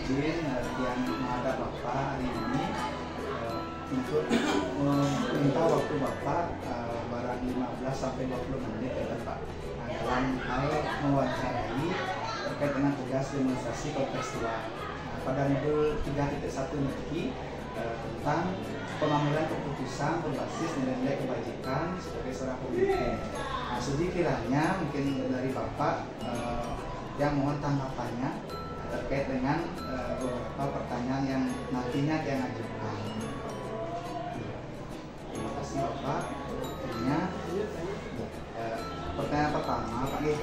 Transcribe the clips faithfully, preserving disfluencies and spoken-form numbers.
izin uh, yang menghadap Bapak hari ini uh, untuk meminta uh, waktu Bapak uh, barang lima belas sampai dua puluh menit ya Pak, nah, dalam hal mewawancarai terkait dengan tugas demonstrasi kontekstual. Nah, pada modul tiga titik satu nanti uh, tentang pengambilan keputusan berbasis nilai-nilai kebajikan sebagai seorang pemimpin. Nah, jadi kiranya mungkin dari Bapak uh, yang mohon tanggapannya terkait dengan uh, beberapa pertanyaan yang nantinya dia ajukan. Terima kasih Bapak. Akhirnya uh, pertanyaan pertama Pak G.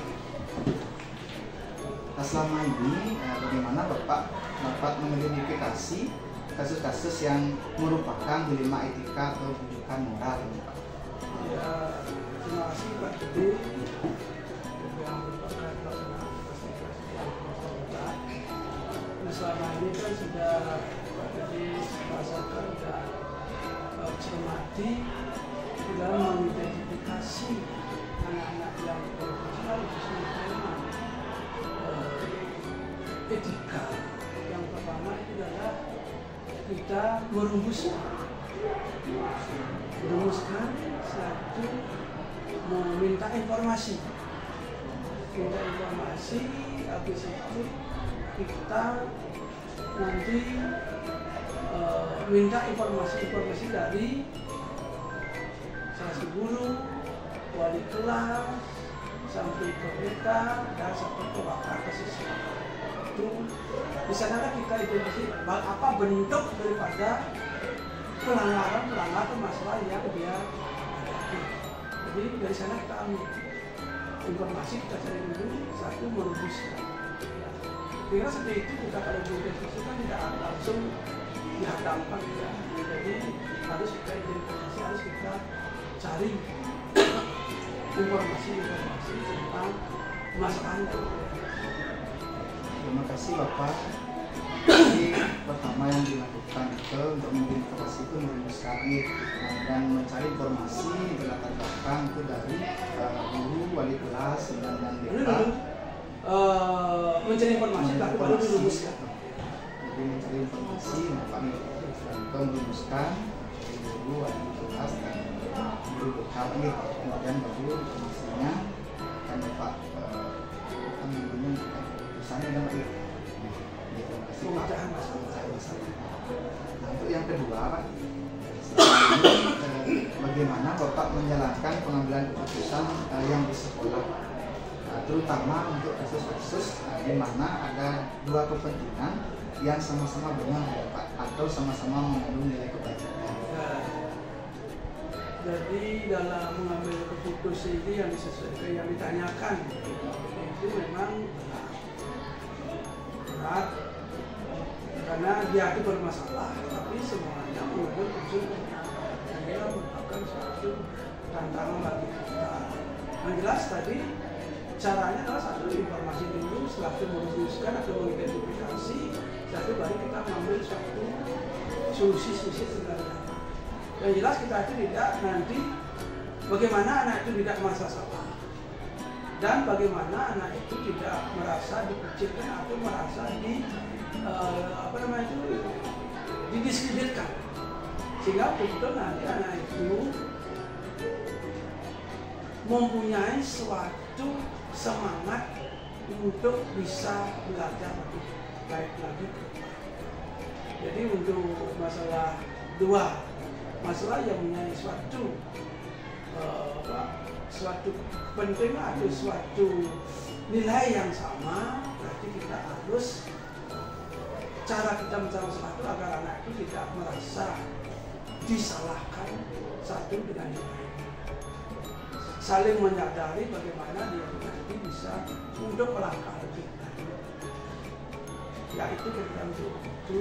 Nah, selama ini uh, bagaimana Bapak dapat mengidentifikasi kasus-kasus yang merupakan dilema etika atau rujukan moral ini Pak? Ya, terima kasih Pak Jadi yang merupakan pelaksanaan investigasi yang bersangkutan. Nah, selama ini kan sudah Pak Jadi merasakan dan uh, cermati dalam mengidentifikasi anak-anak yang berkebutuhan khususnya tema uh, etika. Yang pertama itu adalah kita merumuskan merumuskan satu meminta informasi minta informasi habis itu kita nanti e, minta informasi-informasi dari salah satu guru, wali kelas, sampai ke kita dan sampai ke wakil kesiswa. Itu di sana kita identifikasi apa bentuk daripada pelanggaran-pelanggaran masalah yang dia hadapi. Jadi dari sana kita ambil informasi, kita cari dulu satu merumuskan. Kira seperti itu kita kalau berinvestasi kan tidak langsung dihadapkan ya. Jadi harus kita identifikasi, harus kita cari informasi-informasi tentang masalahnya. Terima kasih Bapak. Jadi pertama yang dilakukan itu untuk mengidentifikasi itu merumuskan dan mencari informasi di latar belakang itu dari uh, guru, wali kelas, dan dan desa. Uh, mencari informasi tapi baru dirumuskan. Jadi mencari informasi, Bapak untuk merumuskan dari guru, wali kelas, dan guru bekal ini. Kemudian baru informasinya akan Bapak akan namanya keputusannya dan Pak. Pemecahan masalah. Nah, untuk yang kedua Pak, ini, eh, bagaimana Bapak menjalankan pengambilan keputusan eh, yang di sekolah, nah, terutama untuk kasus-kasus eh, di mana ada dua kepentingan yang sama-sama benar ya Pak, atau sama-sama mengandung nilai kebajikan. Nah, jadi dalam mengambil keputusan ini yang disesuaikan yang ditanyakan itu memang berat. Karena dia itu bermasalah, tapi semuanya mengandung unsur kebenaran. Dan dia merupakan suatu tantangan bagi kita. Yang jelas tadi caranya adalah satu informasi dulu, setelah itu merumuskan atau mengidentifikasi, setelah itu baru kita mengambil suatu solusi-solusi sebenarnya. Yang jelas kita itu tidak nanti bagaimana anak itu tidak merasa salah dan bagaimana anak itu tidak merasa dikucilkan atau merasa di Uh, apa namanya itu didiskreditkan, sehingga betul nanti anak itu mempunyai suatu semangat untuk bisa belajar lebih baik lagi. Jadi untuk masalah dua masalah yang mempunyai suatu uh, suatu kepentingan atau suatu nilai yang sama, berarti kita harus cara kita mencari sesuatu agar anak itu tidak merasa disalahkan satu dengan yang lain. Saling menyadari bagaimana dia nanti bisa untuk melangkah lebih lanjut. Ya itu kira-kira untuk itu.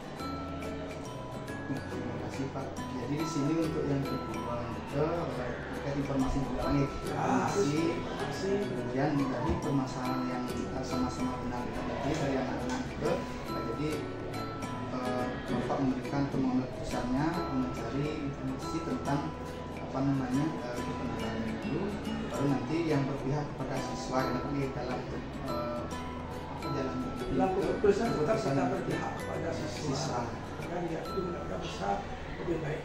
Terima kasih Pak. Jadi di sini untuk yang kedua itu terkait informasi juga nih. Informasi, kemudian dari permasalahan yang sama-sama benar tadi dari anak-anak itu. Jadi eh, Bapak memberikan temuan keputusannya mencari informasi tentang apa namanya eh, kebenaran itu, baru nanti yang berpihak kepada siswa yang nanti dalam eh, jalan dalam keputusan tetap kita berpihak kepada siswa, siswa. dan dia itu mudah-mudahan bisa lebih baik.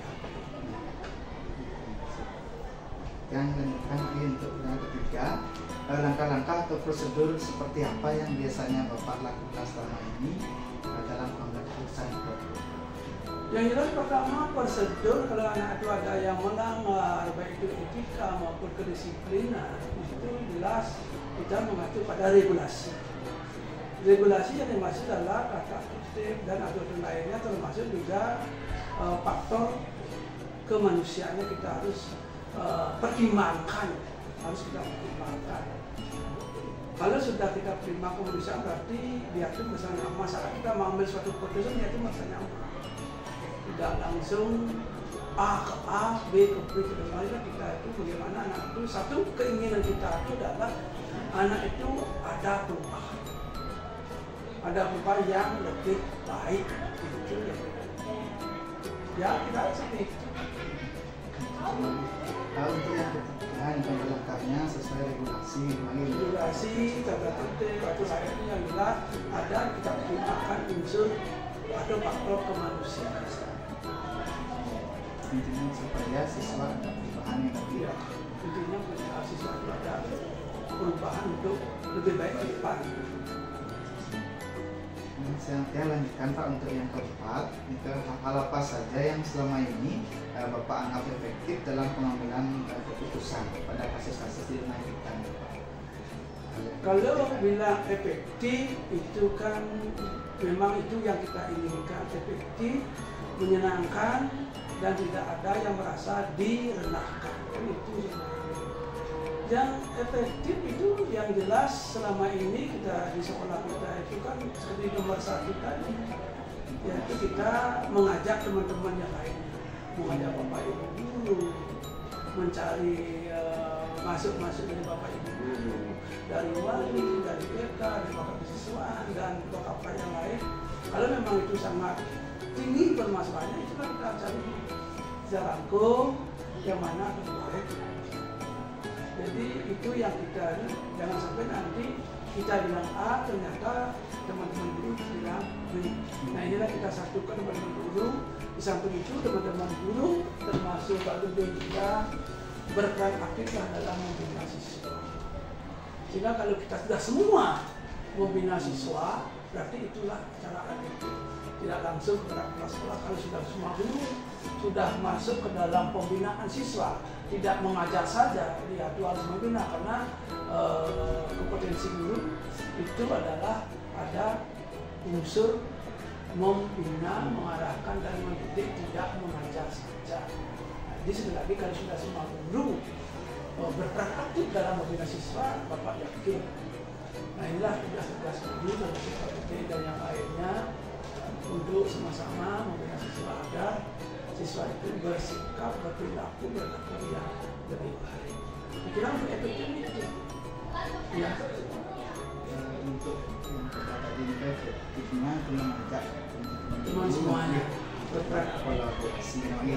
Yang lanjutkan lagi untuk yang ketiga, eh, langkah-langkah atau prosedur seperti apa yang biasanya Bapak lakukan selama ini eh, dalam pengambilan keputusan itu? Yang jelas pertama prosedur, kalau anak itu ada yang melanggar baik itu etika maupun kedisiplinan, itu jelas kita mengacu pada regulasi. Regulasi yang dimaksud adalah tata tertib dan aturan lainnya, termasuk juga uh, faktor kemanusiaannya kita harus uh, pertimbangkan, harus kita pertimbangkan. Kalau sudah kita terima kemanusiaan, berarti dia itu misalnya masalah kita mengambil suatu keputusan, dia itu masalahnya tidak langsung A ke A, B ke B ke B. Kita itu bagaimana anak itu, satu keinginan kita itu adalah anak itu ada perubahan, ada perubahan yang lebih baik. Itu ya, ya kita harus seperti itu. Nah, untuk yang ketiga, yang langkahnya sesuai regulasi, regulasi, tata tertib, atau lainnya yang jelas ada kita pertimbangkan unsur atau faktor kemanusiaan. Intinya supaya siswa ada perubahan yang lebih ya, intinya siswa itu ada perubahan untuk lebih baik ke depan. Saya lanjutkan Pak untuk yang keempat, itu hal apa saja yang selama ini eh, Bapak anggap efektif dalam pengambilan eh, keputusan pada kasus-kasus di rumah kita, Pak? Kalau bilang efektif itu kan memang itu yang kita inginkan, efektif, menyenangkan, dan tidak ada yang merasa direndahkan. Itu yang efektif itu yang jelas selama ini kita di sekolah kita itu kan seperti nomor satu tadi, yaitu kita mengajak teman-teman yang lain, mengajak bapak ibu guru, mencari uh, masuk-masuk dari bapak ibu guru, dari wali, dari P K, dari bapak kesiswaan dan bapak yang lain. Kalau memang itu sangat tinggi permasalahannya, itu kan kita cari secara rangkum yang mana terbaik. Jadi itu yang kita, jangan sampai nanti kita bilang A, ternyata teman-teman guru bilang B. Nah inilah kita satukan teman-teman guru. Di samping itu teman-teman guru termasuk Pak Dubes juga berperan aktiflah dalam membina siswa. Sehingga kalau kita sudah semua membina siswa, berarti itulah cara efektif. Tidak langsung ke dalam kelas sekolah. Kalau sudah semua guru sudah masuk ke dalam pembinaan siswa, tidak mengajar saja, dia itu harus membina, karena e, kompetensi guru itu adalah ada unsur membina, mengarahkan dan mendidik, tidak mengajar saja. Nah, jadi sekali lagi kalau sudah semua guru e, berperan aktif dalam membina siswa, Bapak yakin. Nah inilah tugas-tugas guru dan siswa dan yang lainnya untuk sama-sama membina siswa agar siswa itu bersikap, berperilaku, berlaku yang lebih baik. Kira untuk efektif itu. Ya. Untuk yang kita tadi itu efektifnya itu mengajak teman semuanya berperan kolaborasi lagi.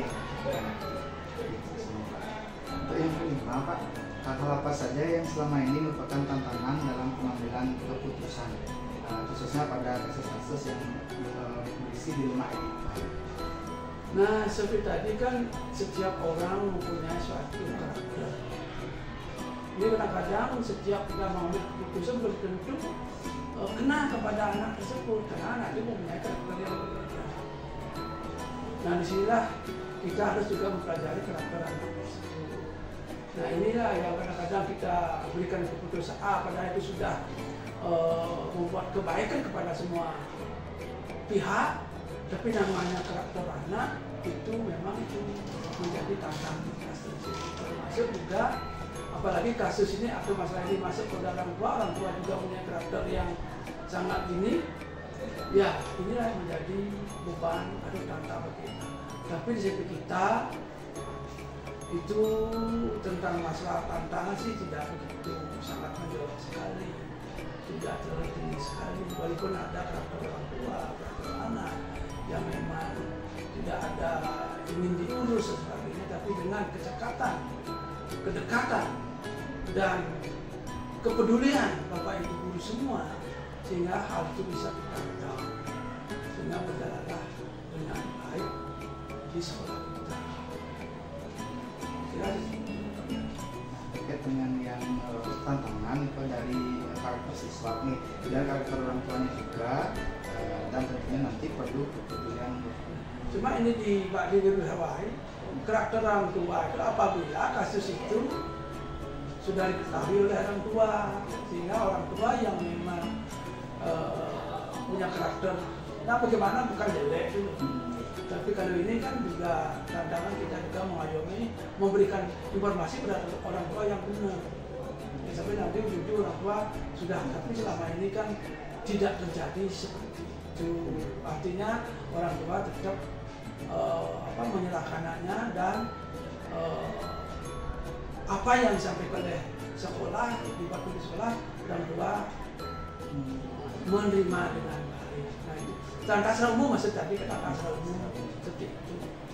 Untuk yang kelima Pak, hal-hal apa saja yang selama ini merupakan tantangan dalam pengambilan keputusan, khususnya pada kasus-kasus yang berisi di rumah ini? Nah, seperti tadi kan setiap orang mempunyai suatu karakter. Ini kadang-kadang setiap kita mengambil keputusan belum tentu uh, kena kepada anak tersebut, karena anak itu mempunyai karakter yang berbeda. Nah, disinilah kita harus juga mempelajari karakter anak tersebut. Nah, inilah yang kadang-kadang kita berikan keputusan A, padahal itu sudah uh, membuat kebaikan kepada semua pihak. Tapi namanya karakter anak itu memang itu menjadi tantangan kita sendiri. Termasuk juga apalagi kasus ini atau masalah ini masuk ke dalam tua, orang tua juga punya karakter yang sangat ini. Ya inilah yang menjadi beban atau tantangan bagi kita. Tapi di sisi kita itu tentang masalah tantangan sih tidak begitu sangat menjauh sekali, tidak terlalu tinggi sekali. Walaupun ada karakter orang tua, karakter anak yang memang tidak ada ingin diurus sebagainya, tapi dengan kecekatan, kedekatan dan kepedulian Bapak Ibu guru semua, sehingga hal itu bisa kita redam, sehingga berjalanlah dengan baik di sekolah kita. Kira terkait dengan yang uh, tantangan itu dari karakter siswa nih dan karakter orang tuanya juga, uh, dan tentunya nanti perlu kepedulian. Cuma ini di Pak Diri Hawaii, karakter orang tua itu apabila kasus itu sudah diketahui oleh orang tua, sehingga orang tua yang memang uh, punya karakter, nah bagaimana bukan jelek dulu. Tapi kalau ini kan juga tantangan kita juga mengayomi, memberikan informasi pada orang tua yang benar. Ya, sampai nanti ujung orang tua sudah, tapi selama ini kan tidak terjadi seperti itu. Artinya orang tua tetap uh, apa, menyerahkan anaknya dan uh, apa yang disampaikan oleh sekolah, di waktu di sekolah, orang tua hmm, menerima dengan baik. Nah, itu tangga asal umum, maksud tadi kan tangga asal umum seperti itu.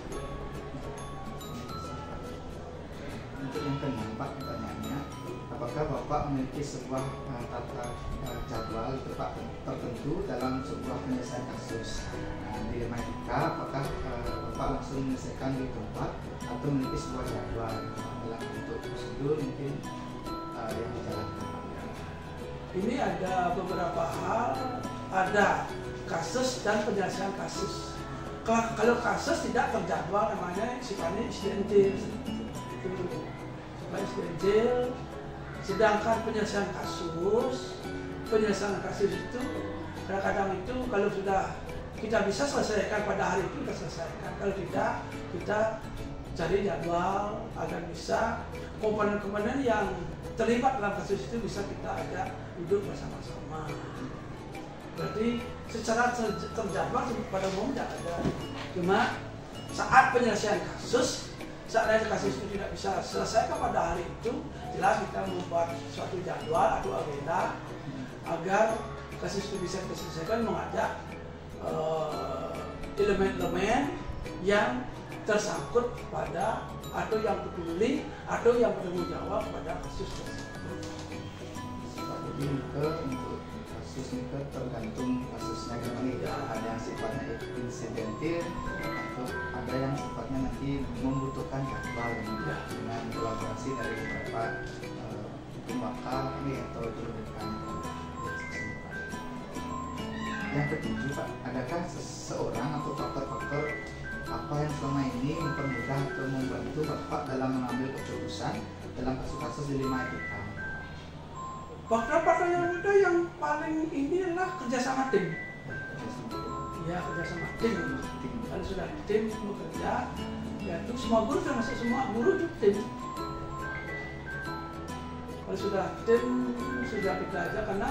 Untuk yang keenam Pak, pertanyaannya, apakah Bapak memiliki sebuah uh, tata uh, jadwal itu Pak tertentu dalam sebuah penyelesaian kasus? Nah, di dilematika, apakah uh, Bapak langsung menyelesaikan di tempat atau memiliki sebuah jadwal dalam bentuk prosedur mungkin uh, yang dijalankan? Ini ada beberapa hal, ada kasus dan penyelesaian kasus. Kalau kasus tidak terjadwal, namanya sifatnya insidentil, sifatnya insidentil. Sedangkan penyelesaian kasus, penyelesaian kasus itu kadang-kadang itu kalau sudah kita bisa selesaikan pada hari itu kita selesaikan. Kalau tidak, kita cari jadwal agar bisa komponen-komponen yang terlibat dalam kasus itu bisa kita ajak duduk bersama-sama. Berarti secara terjadwal pada umum tidak ada. Cuma saat penyelesaian kasus, saat kasus itu tidak bisa selesaikan pada hari itu, jelas kita membuat suatu jadwal atau agenda agar kasus itu bisa diselesaikan, mengajak elemen-elemen uh, yang tersangkut pada atau yang peduli atau yang bertanggung jawab pada kasus tersebut. Jadi ke untuk kasus itu tergantung kasusnya kan ya. Ada yang sifatnya insidentil atau ada yang sifatnya nanti membutuhkan jadwal ya. Dengan kolaborasi dari beberapa hukum uh, bakal nih atau jurudekan. Yang ketujuh Pak, adakah seseorang atau faktor-faktor apa yang selama ini mempermudah atau membantu Bapak dalam mengambil keputusan dalam kasus-kasus di lima etika? Faktor-faktor yang ada yang paling ini adalah kerjasama tim. Ya, kerjasama tim. tim. Kalau sudah tim bekerja, ya itu semua guru termasuk semua guru itu tim. Kalau sudah tim, sudah kita ajak, karena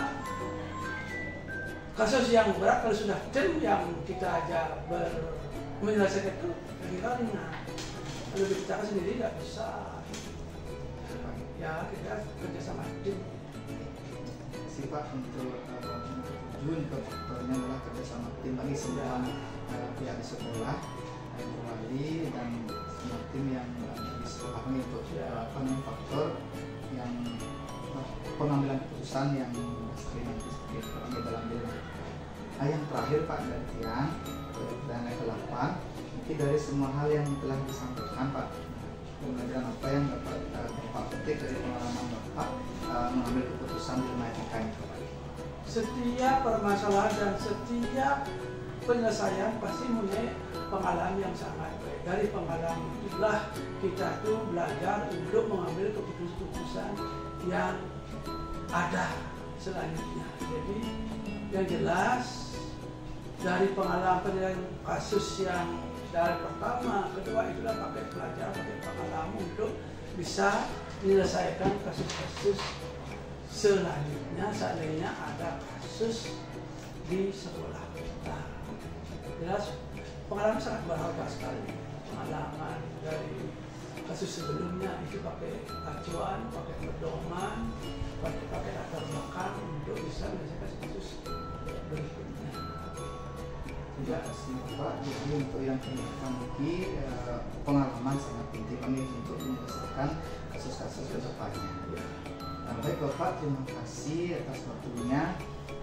kasus yang berat kalau sudah tim yang kita ajak ber menyelesaikan itu kira ringan. Kalau kita sendiri nggak bisa. Ya, kita kerjasama tim. Sifat untuk tujuan uh, ke faktornya adalah kerjasama tim bagi semua uh, pihak di sekolah, uh, wali dan semua tim yang uh, di sekolah ini untuk uh, faktor yang uh, pengambilan keputusan yang sering nanti seperti dalam bilang. Nah, yang terakhir Pak dari Tiang, dan yang ke-delapan, mungkin dari semua hal yang telah disampaikan Pak, pembelajaran apa yang dapat uh, Bapak petik dari pengalaman Bapak uh, mengambil keputusan di lima etika ini Pak? Setiap permasalahan dan setiap penyelesaian pasti mempunyai pengalaman yang sangat baik. Dari pengalaman itulah kita tuh belajar untuk mengambil keputusan-keputusan yang ada selanjutnya. Jadi yang jelas dari pengalaman penyelesaian kasus yang dari pertama, kedua itulah pakai pelajaran, pakai pengalaman untuk bisa menyelesaikan kasus-kasus selanjutnya seandainya ada kasus di sekolah kita. Jelas pengalaman sangat berharga sekali. Pengalaman dari kasus sebelumnya itu pakai acuan, pakai pedoman, pakai pakai latar belakang untuk bisa menyelesaikan kasus berikutnya. Terima kasih Bapak. Jadi untuk yang pendidikan lagi eh, pengalaman sangat penting kami untuk menyelesaikan kasus-kasus ke depannya. Nah, baik Bapak, terima kasih atas waktunya.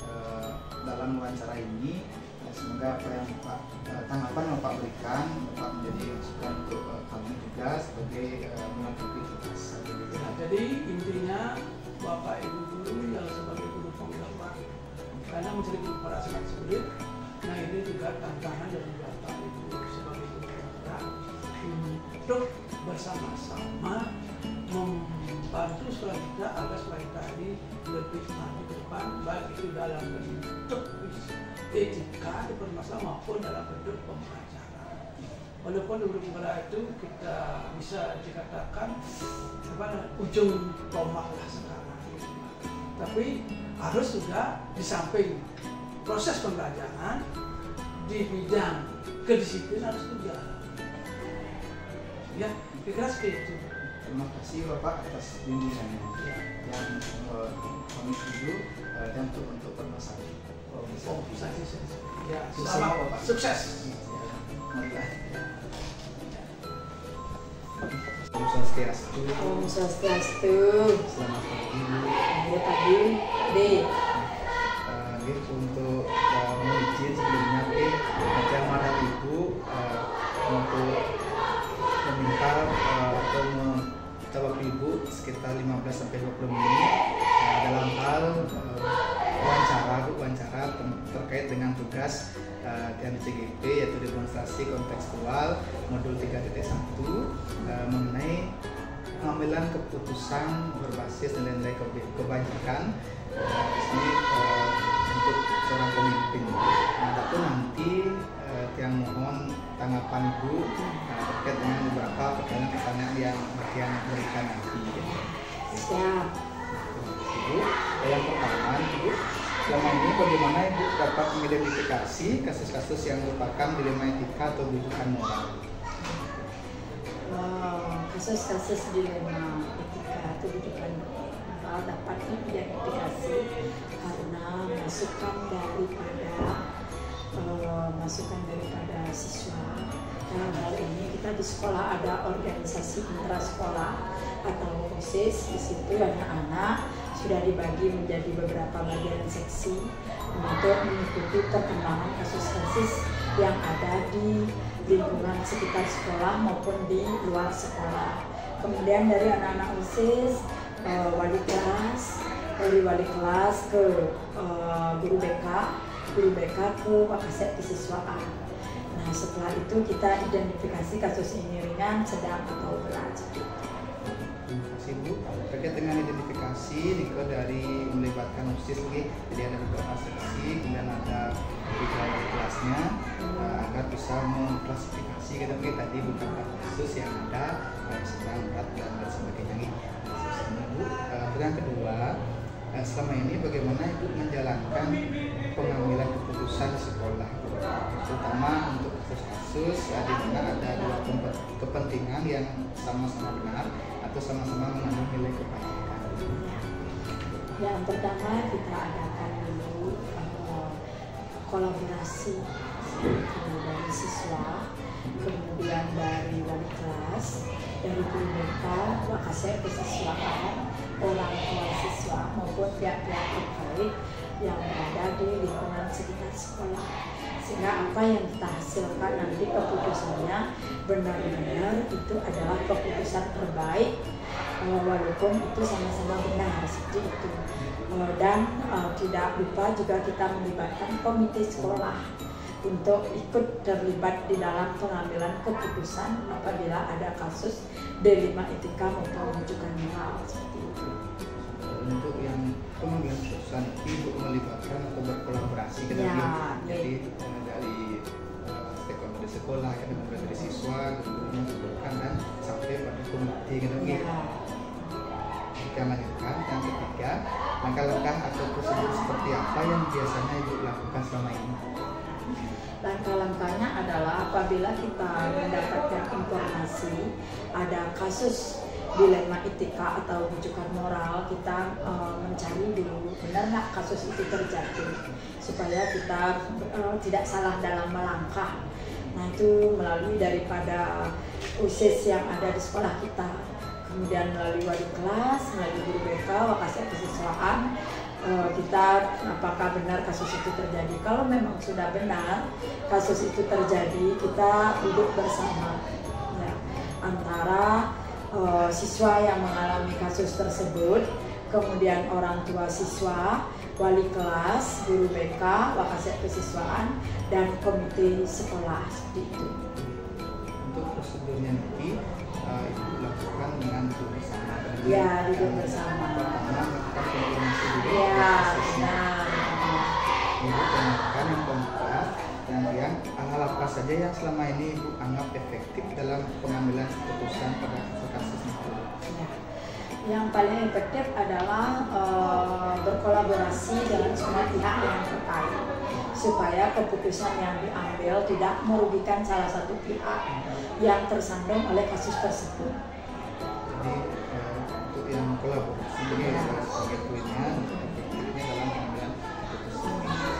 uh, dalam wawancara ini uh, semoga apa yang Pak uh, tanggapan yang Pak berikan dapat menjadi masukan untuk uh, kami juga sebagai uh, melengkapi tugas. Ya, jadi intinya Bapak Ibu guru yang sebagai guru penggerak karena mencari guru para sangat sulit. Nah ini juga tantangan dari Bapak Ibu sebagai guru penggerak untuk bersama-sama membantu sekolah kita agar sekolah kita ini lebih maju ke depan, baik itu dalam bentuk etika di permasalahan maupun dalam bentuk pembelajaran. Walaupun guru penggerak itu kita bisa dikatakan apa, ujung tombak lah sekarang, tapi harus juga di samping proses pembelajaran di bidang kedisiplinan harus juga. Ya, kira-kira seperti itu. Terima kasih Bapak atas bimbingannya Ya. yang uh, kami setuju uh, dan untuk untuk permasalahan. Oh, bisa. Oh, sukses. Ya, Sukses, selamat Bapak. sukses. Marilah. Om Swastiastu. Om Swastiastu. Selamat pagi Bu. Selamat pagi, D. Uh, gitu, untuk uh, mohon izin sebelumnya P, nanti amanah Ibu uh, untuk meminta uh, atau menjawab Ibu sekitar lima belas sampai dua puluh menit uh, dalam hal uh, wawancara Bu, wawancara terkait dengan tugas uh, yang di C G P yaitu demonstrasi kontekstual modul tiga titik satu uh, mengenai pengambilan keputusan berbasis nilai-nilai kebajikan uh, di sini uh, untuk seorang pemimpin. Nah, tapi nanti uh, yang mohon tanggapan Ibu uh, terkait dengan beberapa pertanyaan-pertanyaan yang bagian berikan nanti. Siap. Ibu, yang pertama Ibu, selama ini bagaimana Ibu dapat mengidentifikasi kasus-kasus yang merupakan dilema etika atau bujukan moral? Wow, kasus-kasus dilema etika atau bujukan moral dapat diidentifikasi karena masukan daripada uh, masukan daripada siswa. Dalam hal ini kita di sekolah ada organisasi intrasekolah atau OSIS. Di situ anak-anak sudah dibagi menjadi beberapa bagian seksi untuk mengikuti perkembangan kasus-kasus yang ada di lingkungan sekitar sekolah maupun di luar sekolah. Kemudian dari anak-anak OSIS, uh, wali kelas, dari wali kelas ke uh, guru B K, guru B K ke wakasek kesiswaan. Nah setelah itu kita identifikasi kasus ini ringan, sedang atau berat. Terima kasih Bu. Terkait dengan identifikasi Niko dari melibatkan OSIS ini, jadi ada beberapa seksi, kemudian ada tiga wali kelasnya uh, agar bisa mengklasifikasi kita mungkin tadi beberapa kasus yang ada uh, sedang berat dan lain sebagainya. Nah, Bu, uh, yang kedua, uh, selama ini bagaimana Ibu menjalankan pengambilan keputusan di sekolah, terutama untuk kasus-kasus uh, di mana ada dua kepentingan yang sama-sama benar atau sama-sama mengandung nilai kebajikan. Yang pertama kita adakan dulu uh, kolaborasi dari siswa, kemudian dari wali kelas, dari guru B K, wakasek kesiswaan, orang tua siswa maupun pihak-pihak terkait yang berada di lingkungan sekitar sekolah. Sehingga apa yang kita hasilkan nanti keputusannya benar-benar itu adalah keputusan terbaik, walaupun itu sama-sama benar seperti itu. Dan uh, tidak lupa juga kita melibatkan komite sekolah untuk ikut terlibat di dalam pengambilan keputusan apabila ada kasus dilema etika maupun rujukan moral seperti itu. Untuk yang pengambilan keputusan itu melibatkan atau berkolaborasi kan, ya, jadi uh, dari uh, stakeholder di sekolah, kan, dari siswa, gurunya, guru-gurukan dan sampai pada komite kan, ya. Kita lanjutkan yang ketiga, langkah-langkah atau prosedur seperti apa yang biasanya Ibu lakukan selama ini? Langkah-langkahnya adalah apabila kita mendapatkan informasi ada kasus dilema etika atau rujukan moral, kita uh, mencari dulu benar nggak kasus itu terjadi supaya kita uh, tidak salah dalam melangkah. Nah itu melalui daripada OSIS yang ada di sekolah kita, kemudian melalui wali kelas, melalui guru B K, wakasek kesiswaan, uh, kita apakah benar kasus itu terjadi. Kalau memang sudah benar kasus itu terjadi, kita duduk bersama ya, antara uh, siswa yang mengalami kasus tersebut, kemudian orang tua siswa, wali kelas, guru B K, Wakasek Kesiswaan, dan komite sekolah seperti itu. Untuk prosedurnya nanti uh, itu dilakukan dengan duduk bersama. Ya, duduk bersama. Pertama melakukan konfirmasi dulu Ya, prosesnya. benar. Ibu tanyakan yang keempat, kemudian hal apa saja yang selama ini Ibu anggap efektif dalam pengambilan keputusan pada kasus itu? Ya. Yang paling efektif adalah uh, berkolaborasi dengan semua pihak yang terkait supaya keputusan yang diambil tidak merugikan salah satu pihak yang tersandung oleh kasus tersebut. Jadi uh, untuk yang kolaborasi ini Ya. sebagai poinnya untuk efektifnya dalam pengambilan keputusan.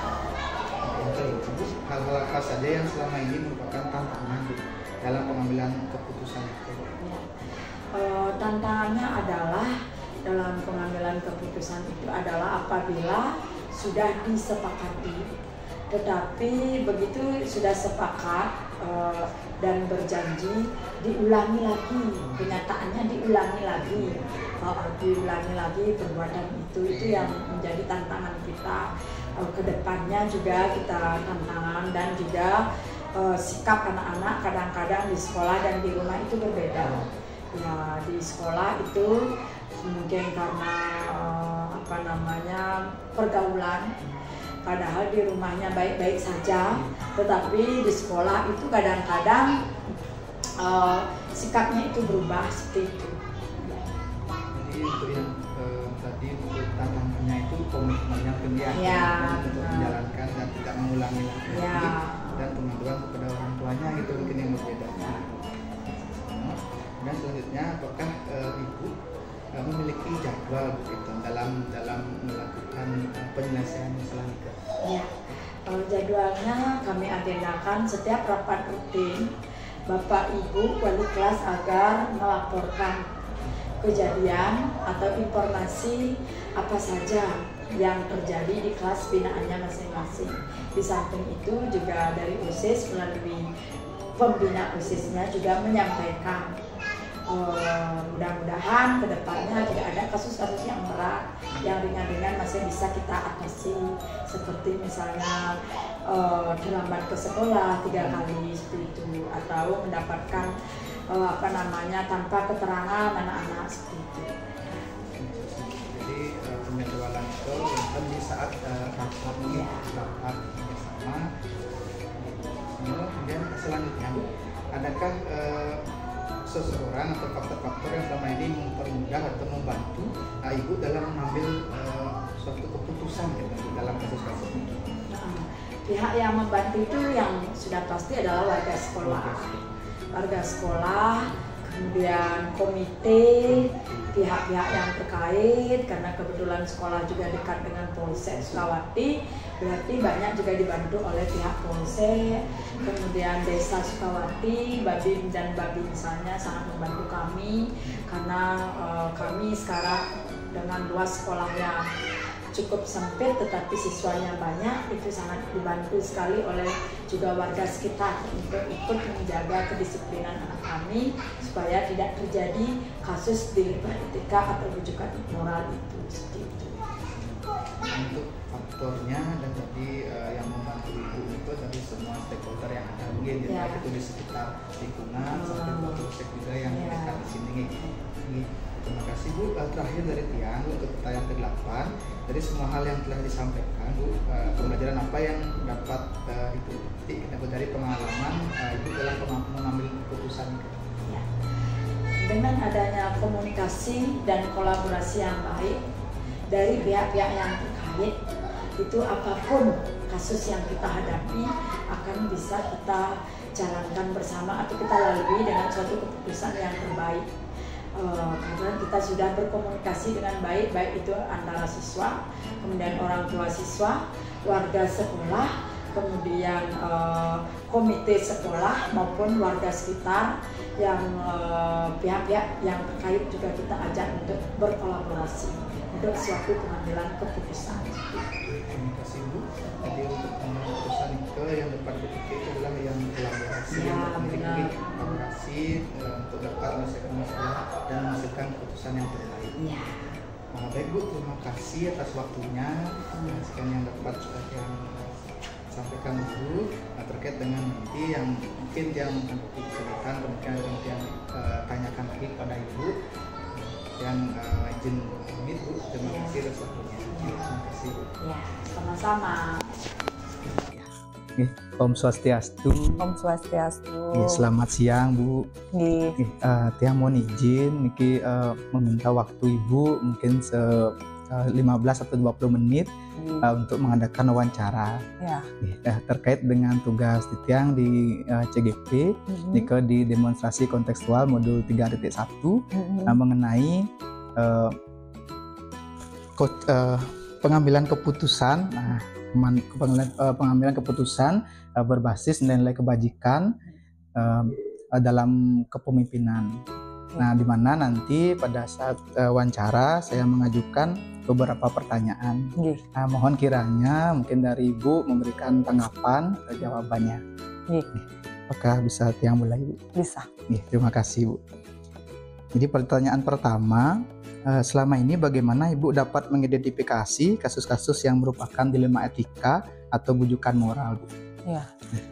Yang kedua, hal-hal apa saja yang selama ini merupakan tantangan Bu, dalam pengambilan keputusan itu? Ya. Uh, tantangannya adalah dalam pengambilan keputusan itu adalah apabila sudah disepakati, tetapi begitu sudah sepakat uh, dan berjanji, diulangi lagi, kenyataannya diulangi lagi, uh, diulangi lagi perbuatan itu, itu yang menjadi tantangan kita. Uh, kedepannya juga kita tantangan, dan juga uh, sikap anak-anak kadang-kadang di sekolah dan di rumah itu berbeda. Ya, di sekolah itu mungkin karena uh, apa namanya pergaulan, padahal di rumahnya baik-baik saja, tetapi di sekolah itu kadang-kadang uh, sikapnya itu berubah seperti itu. Jadi itu yang eh, tadi untuk tantangannya itu komitmennya pendidikan Ya, untuk benar. menjalankan dan tidak mengulangi lagi, Ya. dan pengaduan kepada orang tuanya itu mungkin yang berbeda. Ya. Dan selanjutnya, apakah eh, Ibu eh, memiliki jadwal begitu dalam dalam melakukan eh, penyelesaian masalah nikah? Ya, kalau jadwalnya kami agendakan setiap rapat rutin Bapak Ibu wali kelas agar melaporkan kejadian atau informasi apa saja yang terjadi di kelas binaannya masing-masing. Di samping itu juga dari O S I S melalui pembina O S I S-nya juga menyampaikan Uh, mudah-mudahan kedepannya tidak ada kasus-kasus yang berat, yang ringan-ringan masih bisa kita atasi, seperti misalnya uh, terlambat ke sekolah tiga kali seperti itu, atau mendapatkan uh, apa namanya tanpa keterangan anak-anak seperti itu. Jadi eh, penjadwalan itu kan di saat eh, rapat ini, Ya. rapat bersama. Kemudian selanjutnya, adakah eh, seseorang atau faktor-faktor yang selama ini mempermudah atau membantu uh, Ibu dalam mengambil uh, suatu keputusan ya, dalam kasus-kasus ini? Nah, pihak yang membantu itu yang sudah pasti adalah warga sekolah, warga sekolah, kemudian komite, pihak-pihak yang terkait, karena kebetulan sekolah juga dekat dengan Polsek Sukawati, berarti banyak juga dibantu oleh pihak Polsek. Kemudian Desa Sukawati, Babin dan Babinsanya sangat membantu kami, karena uh, kami sekarang dengan luas sekolah yang cukup sempit tetapi siswanya banyak, itu sangat dibantu sekali oleh juga warga sekitar untuk ikut menjaga kedisiplinan anak kami supaya tidak terjadi kasus dileperetika atau rujukan moral itu seperti itu. Untuk faktornya dan tadi uh, yang membantu Ibu itu dari semua stakeholder yang ada mungkin ya. Ya. Itu di sekitar lingkungan Hmm. sampai ke Polsek juga yang Ya. dekat di sini. Ini. Terima kasih Bu. Uh, terakhir dari Tiang untuk pertanyaan kedelapan, dari semua hal yang telah disampaikan Bu, uh, pembelajaran apa yang dapat uh, Ibu petik dari pengalaman uh, Ibu dalam mengambil keputusan itu? Ya. Dengan adanya komunikasi dan kolaborasi yang baik dari pihak-pihak yang terkait, itu apapun kasus yang kita hadapi akan bisa kita jalankan bersama atau kita lalui dengan suatu keputusan yang terbaik. Uh, karena kita sudah berkomunikasi dengan baik, baik itu antara siswa, kemudian orang tua siswa, warga sekolah, kemudian uh, komite sekolah maupun warga sekitar, yang uh, pihak-pihak yang terkait juga kita ajak untuk berkolaborasi. untuk suatu pengambilan keputusan. Terima kasih Bu. Jadi untuk pengambilan keputusan itu yang dapat dipakai itu adalah yang kolaborasi, Ya, yang benar. kolaborasi eh, untuk dapat menyelesaikan masalah dan menghasilkan keputusan yang terbaik. Ya. Nah, baik Bu, terima kasih atas waktunya. Nah, sekian yang dapat yang sampaikan Bu nah, terkait dengan nanti yang mungkin yang nanti ceritakan, kemudian nanti yang uh, tanyakan lagi kepada Ibu yang uh, izin pamit Bu. Terima Ya. kasih atas waktunya. Terima kasih Bu. Ya, sama-sama. Oke, Om Swastiastu. Om Swastiastu. Oke, selamat siang Bu. Nggih. Oke, uh, Tiang mohon izin niki uh, meminta waktu Ibu mungkin se uh, lima belas atau dua puluh menit uh, untuk mengadakan wawancara. Ya. Oke, uh, terkait dengan tugas Tiang di uh, C G P Mhm. niki di demonstrasi kontekstual modul tiga titik satu Mhm. uh, mengenai uh, ko- uh, pengambilan keputusan nah, keman- pengambilan, uh, pengambilan keputusan uh, berbasis nilai kebajikan uh, uh, dalam kepemimpinan. Nah, di mana nanti pada saat uh, wawancara saya mengajukan beberapa pertanyaan. Nggih. Nah, mohon kiranya mungkin dari Ibu memberikan tanggapan atau jawabannya. Nggih. Apakah bisa Tiang mulai Bu? Bisa. Nih, terima kasih Bu. Jadi pertanyaan pertama, eh, selama ini bagaimana Ibu dapat mengidentifikasi kasus-kasus yang merupakan dilema etika atau bujukan moral Bu? Ya.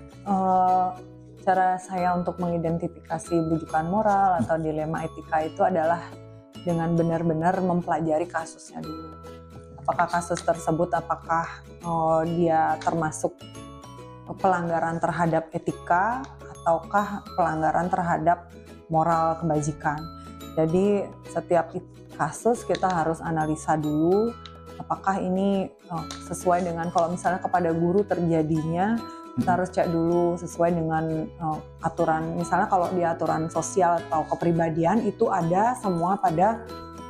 Eh, cara saya untuk mengidentifikasi bujukan moral atau dilema etika itu adalah dengan benar-benar mempelajari kasusnya dulu. Apakah kasus tersebut apakah oh, dia termasuk pelanggaran terhadap etika ataukah pelanggaran terhadap moral kebajikan. Jadi setiap kasus kita harus analisa dulu apakah ini oh, sesuai dengan kalau misalnya kepada guru terjadinya kita harus cek dulu sesuai dengan uh, aturan, misalnya kalau di aturan sosial atau kepribadian itu ada semua pada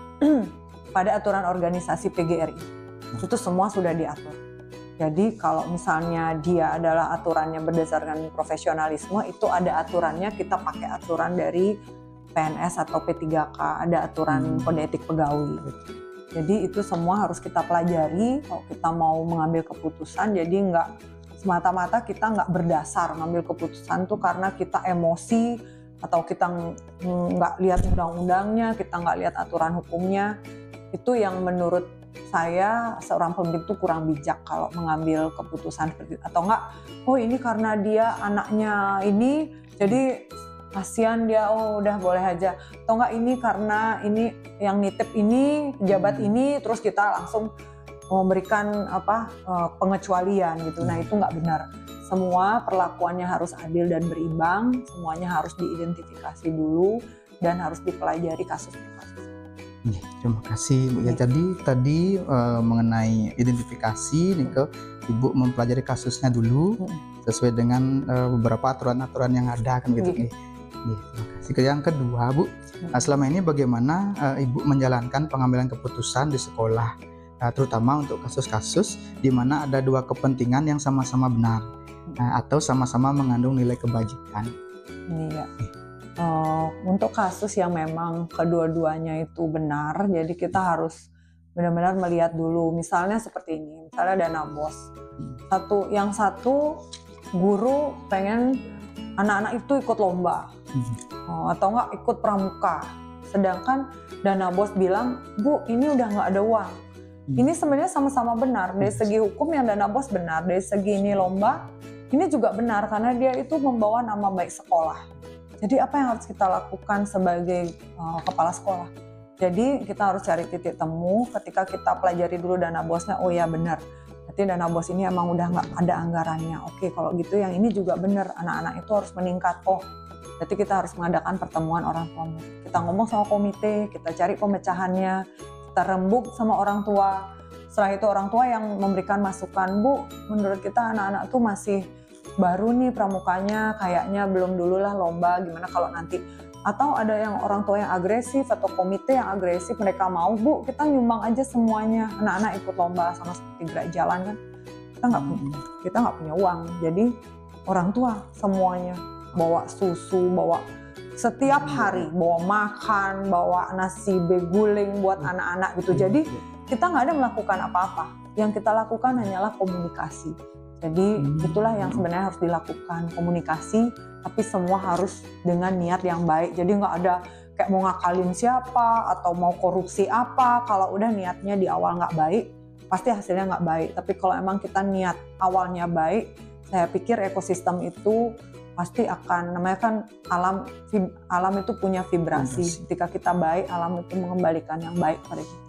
pada aturan organisasi P G R I, itu semua sudah diatur. Jadi kalau misalnya dia adalah aturannya berdasarkan profesionalisme, itu ada aturannya, kita pakai aturan dari P N S atau P tiga K, ada aturan kode etik pegawai. Jadi itu semua harus kita pelajari kalau kita mau mengambil keputusan, jadi nggak semata-mata kita nggak berdasar ngambil keputusan tuh karena kita emosi atau kita nggak lihat undang-undangnya, kita nggak lihat aturan hukumnya. Itu yang menurut saya seorang pemimpin itu kurang bijak kalau mengambil keputusan seperti itu. Atau nggak, oh ini karena dia anaknya ini jadi kasihan dia, oh udah boleh aja. Atau nggak ini karena ini yang nitip ini pejabat ini, terus kita langsung memberikan apa pengecualian gitu. Nah itu nggak benar. Semua perlakuannya harus adil dan berimbang, semuanya harus diidentifikasi dulu dan harus dipelajari kasus per kasus. Terima kasih Bu. Ya, jadi tadi uh, mengenai identifikasi nih ke Ibu mempelajari kasusnya dulu hmm. sesuai dengan uh, beberapa aturan-aturan yang ada kan gitu. Nih. Nih, terima kasih. Yang kedua Bu, hmm. nah, selama ini bagaimana uh, Ibu menjalankan pengambilan keputusan di sekolah? Nah, terutama untuk kasus-kasus di mana ada dua kepentingan yang sama-sama benar nah, atau sama-sama mengandung nilai kebajikan. Iya. Uh, untuk kasus yang memang kedua-duanya itu benar, jadi kita harus benar-benar melihat dulu. Misalnya seperti ini, misalnya dana bos. Satu, yang satu guru pengen anak-anak itu ikut lomba uh, atau enggak ikut pramuka. Sedangkan dana bos bilang, Bu, ini udah nggak ada uang. Ini sebenarnya sama-sama benar, dari segi hukum yang dana bos benar, dari segi ini lomba, ini juga benar karena dia itu membawa nama baik sekolah. Jadi apa yang harus kita lakukan sebagai uh, kepala sekolah? Jadi kita harus cari titik temu ketika kita pelajari dulu dana bosnya, oh ya benar, berarti dana bos ini emang udah nggak ada anggarannya. Oke kalau gitu yang ini juga benar, anak-anak itu harus meningkat. Oh berarti kita harus mengadakan pertemuan orang tua murid. Kita ngomong sama komite, kita cari pemecahannya, kita rembuk sama orang tua. Setelah itu orang tua yang memberikan masukan, Bu, menurut kita anak-anak tuh masih baru nih pramukanya, kayaknya belum dulu lah lomba, gimana kalau nanti. Atau ada yang orang tua yang agresif atau komite yang agresif, mereka mau, Bu, kita nyumbang aja semuanya, anak-anak ikut lomba sama seperti gerak jalan kan. Kita nggak punya, kita nggak punya uang, jadi orang tua semuanya bawa susu, bawa setiap hari bawa makan, bawa nasi beguling buat anak-anak gitu. Jadi kita nggak ada melakukan apa-apa. Yang kita lakukan hanyalah komunikasi. Jadi hmm. itulah yang sebenarnya harus dilakukan, komunikasi, tapi semua harus dengan niat yang baik. Jadi nggak ada kayak mau ngakalin siapa atau mau korupsi apa. Kalau udah niatnya di awal nggak baik, pasti hasilnya nggak baik. Tapi kalau emang kita niat awalnya baik, saya pikir ekosistem itu pasti akan, namanya kan alam, alam itu punya vibrasi. vibrasi. Ketika kita baik, alam itu mengembalikan yang baik pada kita.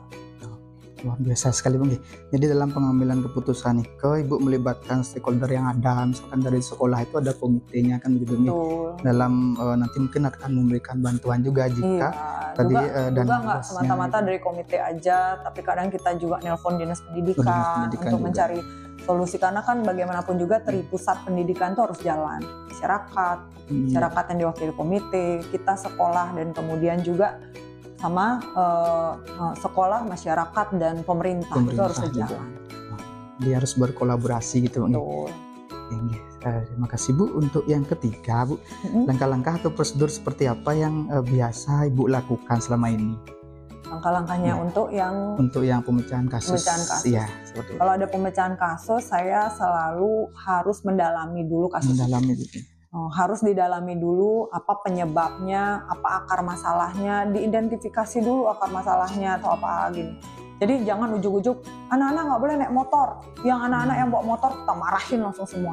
Luar biasa sekali Bang. Jadi dalam pengambilan keputusan nih, ke Ibu melibatkan stakeholder yang ada, misalkan dari sekolah itu ada komitenya kan gitu nih. Dalam uh, nanti mungkin akan memberikan bantuan juga jika iya, tadi juga, uh, dan juga nggak semata-mata dari komite aja, tapi kadang kita juga nelpon dinas pendidikan, dinas pendidikan untuk juga. mencari solusi, karena kan bagaimanapun juga dari pusat pendidikan itu harus jalan, masyarakat, hmm. masyarakat yang diwakili komite, kita sekolah, dan kemudian juga sama uh, sekolah, masyarakat, dan pemerintah, pemerintah itu harus sejalan. Dia harus berkolaborasi gitu. Betul. Ya, uh, terima kasih Bu. Untuk yang ketiga Bu, mm-hmm. langkah-langkah atau prosedur seperti apa yang uh, biasa Ibu lakukan selama ini? Langkah-langkahnya ya. untuk yang untuk yang pemecahan kasus. Pemecahan kasus. Ya, seperti Kalau ada pemecahan kasus, saya selalu harus mendalami dulu kasus. Mendalami itu. Oh, harus didalami dulu apa penyebabnya, apa akar masalahnya, diidentifikasi dulu akar masalahnya atau apa gini. Jadi jangan ujuk-ujuk anak-anak nggak boleh naik motor, yang anak-anak yang bawa motor kita marahin langsung semua.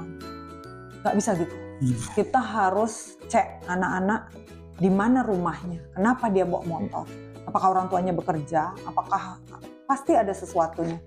Nggak bisa gitu. Hmm. Kita harus cek anak-anak di mana rumahnya, kenapa dia bawa motor, apakah orang tuanya bekerja, apakah pasti ada sesuatunya.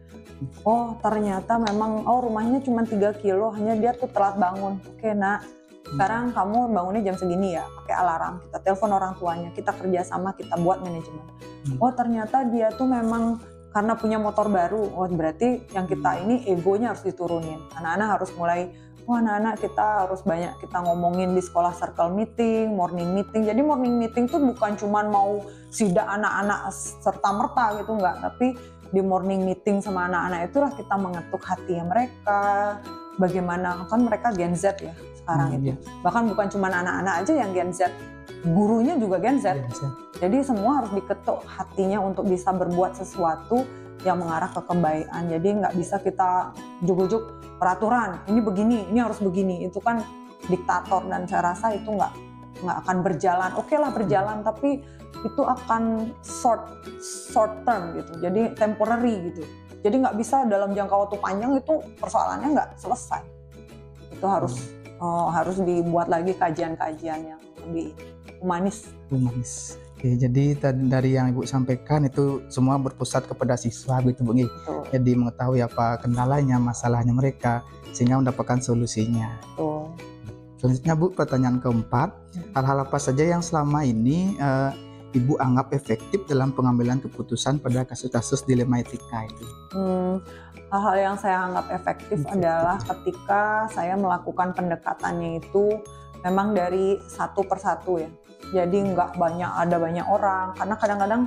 Oh ternyata memang oh rumahnya cuma tiga kilo, hanya dia tuh telat bangun. Oke nak, sekarang kamu bangunnya jam segini ya, pakai alarm, kita telepon orang tuanya, kita kerjasama, kita buat manajemen. Oh ternyata dia tuh memang karena punya motor baru, oh berarti yang kita ini egonya harus diturunin. Anak-anak harus mulai, oh anak-anak kita harus banyak kita ngomongin di sekolah circle meeting, morning meeting. Jadi morning meeting tuh bukan cuman mau sidak anak-anak serta merta gitu, enggak, tapi di morning meeting sama anak-anak itulah kita mengetuk hati mereka, bagaimana kan mereka Gen Z ya sekarang hmm, itu. Iya. Bahkan bukan cuma anak-anak aja yang Gen Z, gurunya juga Gen Z. Gen Z. Jadi semua harus diketuk hatinya untuk bisa berbuat sesuatu yang mengarah ke kebaikan. Jadi nggak bisa kita juk-juk peraturan, ini begini, ini harus begini. Itu kan diktator dan saya rasa itu nggak nggak akan berjalan. Oke lah berjalan, hmm. tapi itu akan short short term gitu. Jadi temporary gitu. Jadi nggak bisa dalam jangka waktu panjang itu persoalannya nggak selesai. Itu harus hmm. Oh, harus dibuat lagi kajian-kajian yang lebih humanis. Humanis. Oke, jadi dari yang Ibu sampaikan itu semua berpusat kepada siswa gitu Bu. Jadi mengetahui apa kendalanya, masalahnya mereka sehingga mendapatkan solusinya. Betul. Selanjutnya Bu, pertanyaan keempat, hal-hal apa saja yang selama ini uh, Ibu anggap efektif dalam pengambilan keputusan pada kasus-kasus dilema etika itu? Hmm, hal-hal yang saya anggap efektif, efektif adalah ketika saya melakukan pendekatannya itu memang dari satu persatu ya. Jadi nggak banyak ada banyak orang, karena kadang-kadang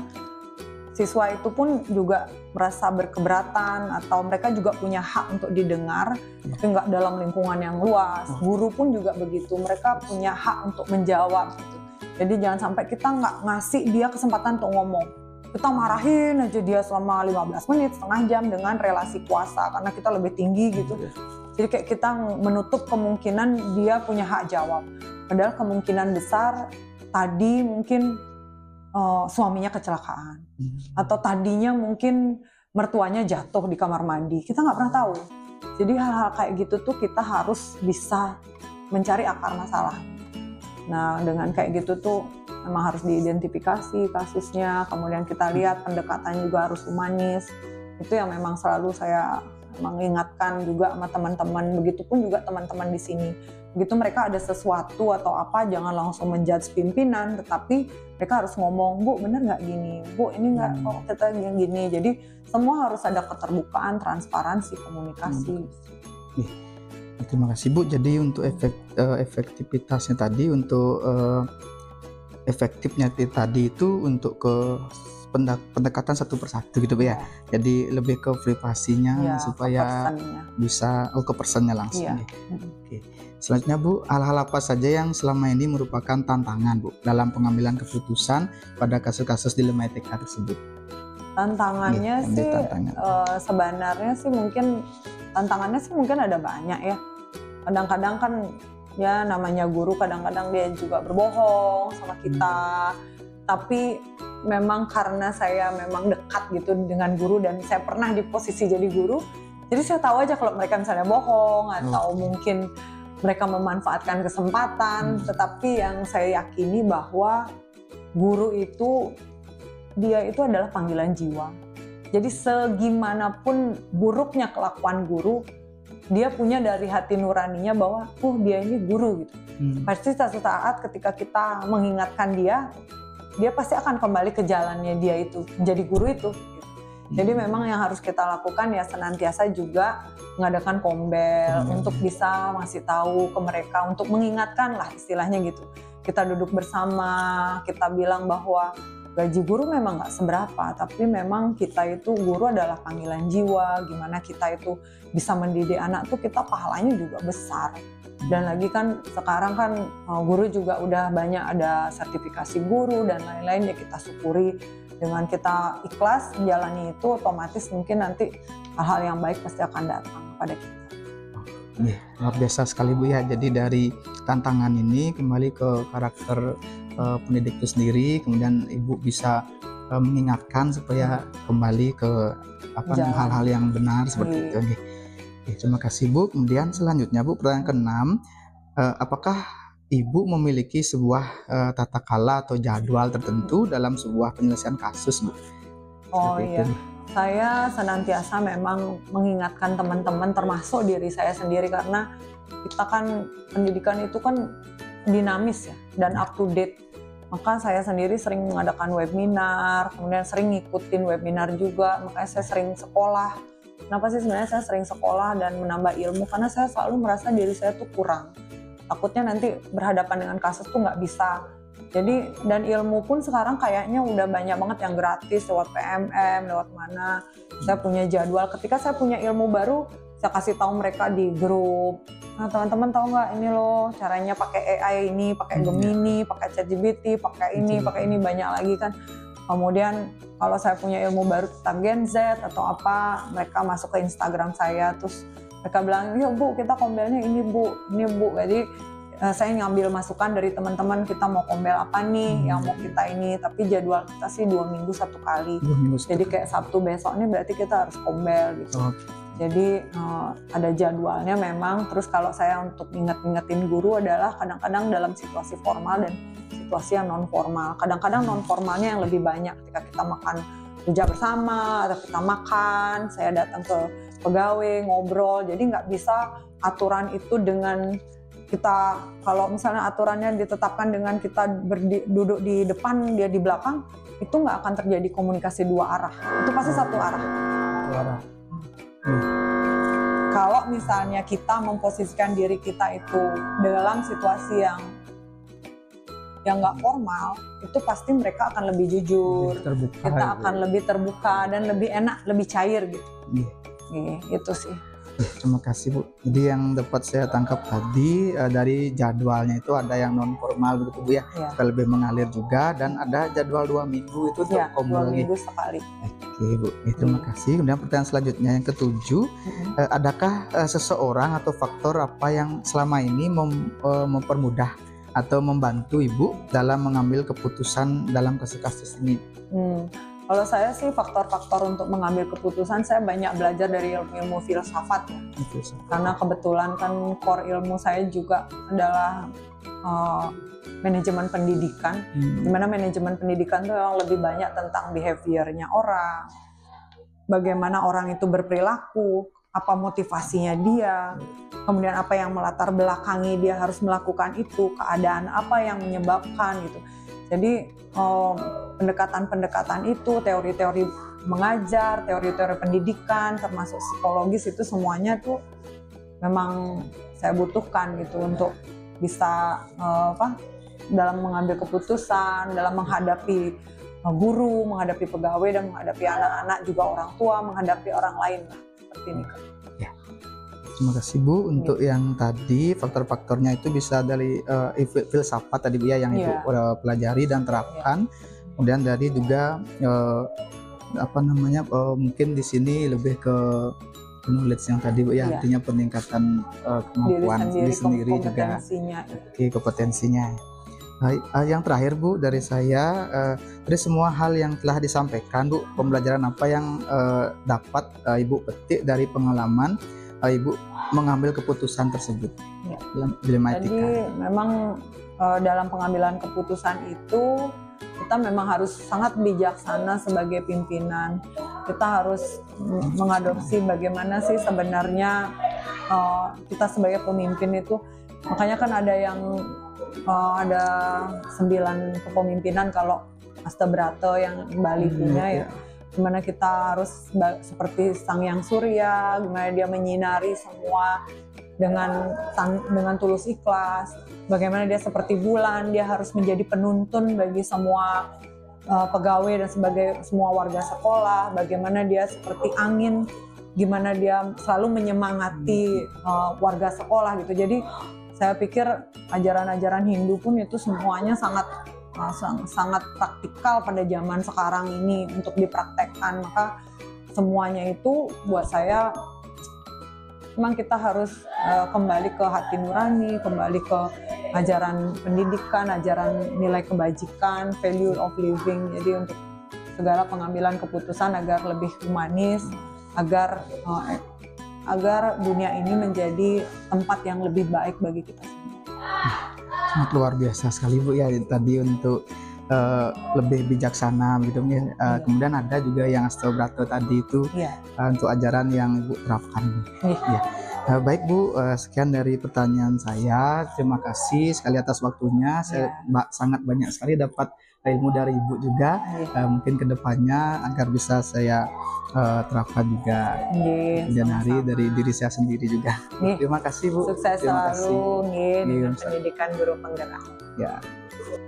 siswa itu pun juga merasa berkeberatan atau mereka juga punya hak untuk didengar, ya. Tapi nggak dalam lingkungan yang luas. Guru pun juga begitu, mereka punya hak untuk menjawab gitu. Jadi jangan sampai kita nggak ngasih dia kesempatan untuk ngomong. Kita marahin aja dia selama lima belas menit, setengah jam dengan relasi kuasa karena kita lebih tinggi gitu. Jadi kayak kita menutup kemungkinan dia punya hak jawab. Padahal kemungkinan besar tadi mungkin uh, suaminya kecelakaan. Atau tadinya mungkin mertuanya jatuh di kamar mandi. Kita nggak pernah tahu. Jadi hal-hal kayak gitu tuh kita harus bisa mencari akar masalah. Nah dengan kayak gitu tuh memang harus diidentifikasi kasusnya, kemudian kita lihat pendekatan juga harus humanis. Itu yang memang selalu saya mengingatkan juga sama teman-teman, begitupun juga teman-teman di sini. Begitu mereka ada sesuatu atau apa, jangan langsung menjudge pimpinan, tetapi mereka harus ngomong, Bu bener nggak gini, Bu ini nggak, kok kita gini. Jadi semua harus ada keterbukaan, transparansi, komunikasi. Hmm. Terima kasih Bu. Jadi untuk efek, uh, efektivitasnya tadi, untuk uh, efektifnya tadi itu untuk ke pendekatan satu persatu gitu Bu ya. Jadi lebih ke privasinya ya, supaya bisa oh ke personnya langsung. Ya. Oke. Selanjutnya Bu, hal-hal apa saja yang selama ini merupakan tantangan Bu dalam pengambilan keputusan pada kasus-kasus dilema etika tersebut? Tantangannya Nih, sih tantangan. eh, sebenarnya sih mungkin tantangannya sih mungkin ada banyak ya. Kadang-kadang kan ya namanya guru kadang-kadang dia juga berbohong sama kita. Tapi memang karena saya memang dekat gitu dengan guru dan saya pernah di posisi jadi guru, jadi saya tahu aja kalau mereka misalnya bohong atau Hmm. mungkin mereka memanfaatkan kesempatan. Hmm. Tetapi yang saya yakini bahwa guru itu dia itu adalah panggilan jiwa. Jadi segimanapun buruknya kelakuan guru, dia punya dari hati nuraninya bahwa oh dia ini guru gitu. Hmm. Pasti suatu saat ketika kita mengingatkan dia, dia pasti akan kembali ke jalannya dia itu, menjadi guru itu. Gitu. Jadi memang yang harus kita lakukan ya senantiasa juga mengadakan kombel Hmm. untuk bisa ngasih tahu ke mereka, untuk mengingatkan lah istilahnya gitu. Kita duduk bersama, kita bilang bahwa gaji guru memang nggak seberapa, tapi memang kita itu guru adalah panggilan jiwa. Gimana kita itu bisa mendidik anak tuh kita pahalanya juga besar. Dan lagi kan sekarang kan uh, guru juga udah banyak ada sertifikasi guru dan lain-lain ya kita syukuri. Dengan kita ikhlas menjalani itu otomatis mungkin nanti hal-hal yang baik pasti akan datang pada kita. Iya, luar biasa sekali Bu ya. Jadi dari tantangan ini kembali ke karakter uh, pendidik itu sendiri, kemudian Ibu bisa uh, mengingatkan supaya kembali ke apa Jalan. hal-hal yang benar seperti Iya. itu. Oke. Oke, terima kasih Bu. Kemudian selanjutnya Bu, pertanyaan keenam, uh, apakah Ibu memiliki sebuah uh, tata kala atau jadwal tertentu dalam sebuah penyelesaian kasus Bu? Oh Seperti iya. itu. Saya senantiasa memang mengingatkan teman-teman termasuk diri saya sendiri karena kita kan pendidikan itu kan dinamis ya dan up to date. Maka saya sendiri sering mengadakan webinar, kemudian sering ngikutin webinar juga, makanya saya sering sekolah. Kenapa sih sebenarnya saya sering sekolah dan menambah ilmu? Karena saya selalu merasa diri saya tuh kurang. Takutnya nanti berhadapan dengan kasus tuh nggak bisa. Jadi dan ilmu pun sekarang kayaknya udah banyak banget yang gratis lewat P M M, lewat mana. Saya punya jadwal. Ketika saya punya ilmu baru, saya kasih tahu mereka di grup. Nah teman-teman tahu nggak ini loh caranya pakai A I ini, pakai Gemini, pakai ChatGPT, pakai ini, pakai ini banyak lagi kan. Kemudian kalau saya punya ilmu baru tentang Gen Z atau apa, mereka masuk ke Instagram saya terus mereka bilang, yuk Bu kita kombelnya ini Bu, ini Bu. Jadi uh, saya ngambil masukan dari teman-teman kita mau kombel apa nih, hmm. yang mau kita ini. Tapi jadwal kita sih dua minggu satu kali. Dua minggu Jadi kayak Sabtu besok nih berarti kita harus kombel gitu. Oh. Jadi uh, ada jadwalnya memang. Terus kalau saya untuk inget-ingetin guru adalah kadang-kadang dalam situasi formal dan situasi yang non formal. Kadang-kadang non formalnya yang lebih banyak ketika kita makan rujak bersama atau kita makan, saya datang ke pegawai ngobrol. Jadi nggak bisa aturan itu dengan kita, kalau misalnya aturannya ditetapkan dengan kita berdi, duduk di depan dia di belakang, itu nggak akan terjadi komunikasi dua arah. Itu pasti satu arah. Suara. Kalau misalnya kita memposisikan diri kita itu dalam situasi yang yang nggak formal, itu pasti mereka akan lebih jujur, Lebih terbuka, kita gitu. akan lebih terbuka dan lebih enak, lebih cair gitu. Iya. Gitu sih. Eh, terima kasih Bu. Jadi yang dapat saya tangkap tadi eh, dari jadwalnya itu ada yang non formal begitu Bu ya, Ya. supaya lebih mengalir juga, dan ada jadwal dua minggu itu untuk Ya, dua kombel minggu sekali. Oke Bu, eh, terima kasih. Kemudian pertanyaan selanjutnya yang ketujuh, Mm-hmm. eh, adakah eh, seseorang atau faktor apa yang selama ini mem- eh, mempermudah atau membantu Ibu dalam mengambil keputusan dalam kasus-kasus ini? Hmm. Kalau saya sih faktor-faktor untuk mengambil keputusan, saya banyak belajar dari ilmu-ilmu filsafat ya. Itu. Karena kebetulan kan core ilmu saya juga adalah uh, manajemen pendidikan. Hmm. Dimana manajemen pendidikan itu yang lebih banyak tentang behaviornya orang, bagaimana orang itu berperilaku, apa motivasinya dia, kemudian apa yang melatar belakangi dia harus melakukan itu, keadaan apa yang menyebabkan gitu. Jadi um, pendekatan-pendekatan itu, teori-teori mengajar, teori-teori pendidikan, termasuk psikologis itu semuanya tuh memang saya butuhkan gitu untuk bisa uh, apa dalam mengambil keputusan, dalam menghadapi uh, guru, menghadapi pegawai dan menghadapi anak-anak juga orang tua, menghadapi orang lain lah seperti ini. Ya. Terima kasih Bu. Untuk ya. Yang tadi faktor-faktornya itu bisa dari uh, filsafat tadi Bu ya yang ya. Ibu uh, pelajari dan terapkan. Ya. Kemudian dari juga uh, apa namanya uh, mungkin di sini lebih ke knowledge yang tadi Bu ya, Iya. artinya peningkatan uh, Diri kemampuan sendiri, diri sendiri juga. kompetensinya. Oke, kompetensinya. Nah, uh, yang terakhir Bu dari saya, uh, dari semua hal yang telah disampaikan Bu, pembelajaran apa yang uh, dapat uh, Ibu petik dari pengalaman uh, Ibu mengambil keputusan tersebut Ya. dalam dilema Jadi etika? memang eh, dalam pengambilan keputusan itu kita memang harus sangat bijaksana sebagai pimpinan. Kita harus mm, mengadopsi bagaimana sih sebenarnya eh, kita sebagai pemimpin itu. Makanya kan ada yang eh, ada sembilan kepemimpinan kalau Astabrata yang Bali Hmm, punya ya. ya. Gimana kita harus ba- seperti sang yang surya, gimana dia menyinari semua dengan tan- dengan tulus ikhlas, bagaimana dia seperti bulan, dia harus menjadi penuntun bagi semua uh, pegawai dan sebagai semua warga sekolah, bagaimana dia seperti angin, gimana dia selalu menyemangati uh, warga sekolah gitu. Jadi saya pikir ajaran-ajaran Hindu pun itu semuanya sangat uh, sang- sangat praktikal pada zaman sekarang ini untuk dipraktekkan. Maka semuanya itu buat saya memang kita harus uh, kembali ke hati nurani, kembali ke ajaran pendidikan, ajaran nilai kebajikan, value of living. Jadi untuk segala pengambilan keputusan agar lebih humanis, agar uh, agar dunia ini menjadi tempat yang lebih baik bagi kita semua. Sangat luar biasa sekali Bu ya tadi untuk uh, lebih bijaksana gitu ya. Uh, Iya. Kemudian ada juga yang Astabrata tadi itu Iya. uh, untuk ajaran yang Ibu terapkan. Iya. Ya. Uh, baik Bu, uh, sekian dari pertanyaan saya. Terima kasih sekali atas waktunya. Saya ba- sangat banyak sekali dapat ilmu dari Ibu juga. Iya. Uh, mungkin kedepannya agar bisa saya uh, terapkan juga Nggih, kemudian hari sama-sama. dari diri saya sendiri juga. Nggih. Terima kasih Bu. Sukses Terima selalu nggih Nggih, dengan Ustaz. pendidikan guru penggerak. Ya.